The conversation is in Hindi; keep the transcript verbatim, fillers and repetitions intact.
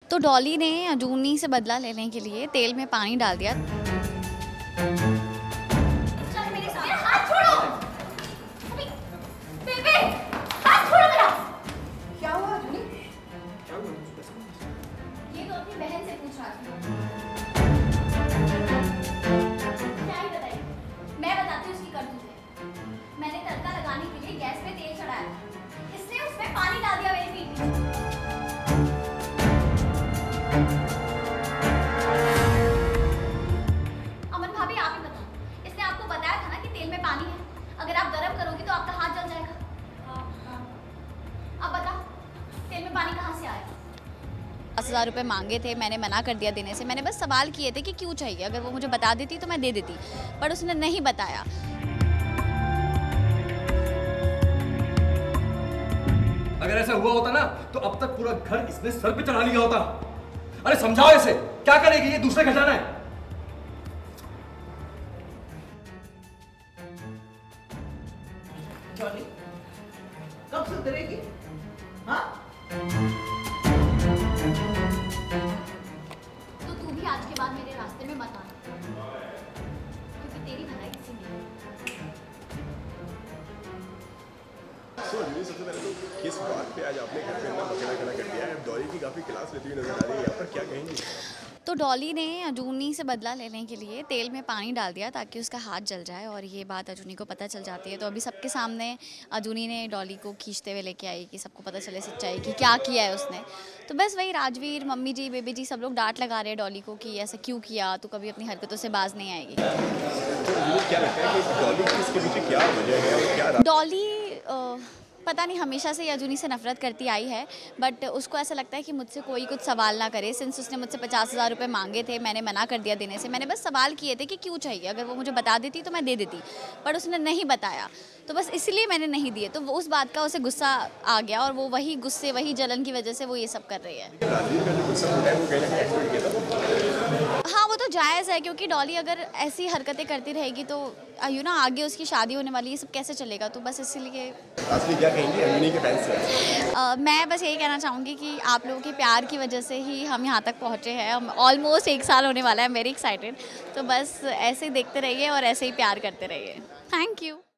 तो डॉली ने अजूनी से बदला लेने के लिए तेल में पानी डाल दिया। क्या हुआ अजूनी? ये तो अपनी बहन से पूछ रहा था। क्या ही बताइए, मैं बताती हूँ उसकी करतूत। मैंने तड़का लगाने के लिए गैस पे तेल चढ़ाया, इसने उसमें पानी डाल दिया मेरी पीठ में। अमन भाभी आप ही बताओ, इसने आपको बताया था ना कि तेल में पानी है, अगर आप गरम करोगी तो आपका हाथ जल जाएगा। अब बताओ तेल में पानी कहाँ से आया? दस हज़ार रुपये मांगे थे, मैंने मना कर दिया देने से। मैंने बस सवाल किए थे कि क्यों चाहिए, अगर वो मुझे बता देती तो मैं दे देती, पर उसने नहीं बताया। अगर ऐसा हुआ होता ना तो अब तक पूरा घर इसने सर पे चढ़ा लिया होता। अरे समझाओ इसे, क्या करेगी ये, दूसरे खजाना है। जॉली, कब सुधरेगी? हाँ? तो तू भी आज के बाद मेरे रास्ते में मत आना, क्योंकि तेरी भलाई किसी नहीं। सो so, सबसे पहले तो किस बात पे आज आपने घर पे इतना बखेड़ा खड़ा कर दिया है? डॉली की काफ़ी क्लास लेती हुई नजर आ रही है यहाँ पर, क्या कहेंगी? तो डॉली ने अजूनी से बदला लेने के लिए तेल में पानी डाल दिया ताकि उसका हाथ जल जाए, और ये बात अजूनी को पता चल जाती है। तो अभी सबके सामने अजूनी ने डॉली को खींचते हुए लेके आई कि सबको पता चले सच्चाई कि क्या किया है उसने। तो बस वही राजवीर, मम्मी जी, बेबी जी सब लोग डांट लगा रहे हैं डॉली को कि ऐसा क्यों किया, तो कभी अपनी हरकतों से बाज नहीं आएगी। तो क्या लगता है कि डॉली की इसके पीछे क्या वजह है और क्या? डॉली पता नहीं हमेशा से अजूनी से नफरत करती आई है, बट उसको ऐसा लगता है कि मुझसे कोई कुछ सवाल ना करे। सिंस उसने मुझसे पचास हज़ार रुपये मांगे थे, मैंने मना कर दिया देने से। मैंने बस सवाल किए थे कि क्यों चाहिए, अगर वो मुझे बता देती तो मैं दे देती, पर उसने नहीं बताया, तो बस इसलिए मैंने नहीं दिए। तो उस बात का उसे गुस्सा आ गया, और वो वही गुस्से, वही जलन की वजह से वो ये सब कर रही है। हाँ, वो तो जायज़ है, क्योंकि डॉली अगर ऐसी हरकतें करती रहेगी तो यू ना आगे उसकी शादी होने वाली, ये सब कैसे चलेगा। तो बस इसीलिए क्या कहेंगी अजूनी के फैंस से? uh, मैं बस यही कहना चाहूँगी कि आप लोगों के प्यार की वजह से ही हम यहाँ तक पहुँचे हैं। हम ऑलमोस्ट एक साल होने वाला है, वेरी एक्साइटेड। तो बस ऐसे ही देखते रहिए और ऐसे ही प्यार करते रहिए। Thank you.